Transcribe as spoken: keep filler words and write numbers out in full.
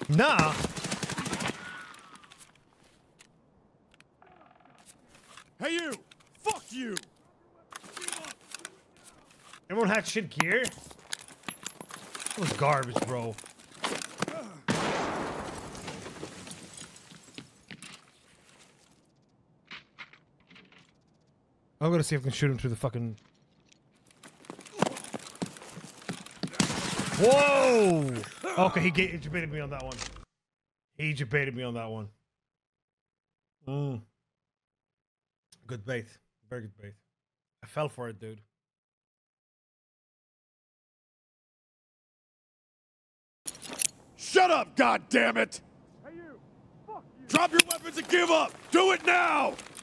Nah. Hey you! Fuck you! Everyone had shit gear? That was garbage, bro. I'm gonna see if I can shoot him through the fucking... Whoa! Okay, he, he debated me on that one. He debated me on that one. Mm. Good bait. Very good bait. I fell for it, dude. Shut up, goddammit! Hey you! Fuck you! Drop your weapons and give up! Do it now!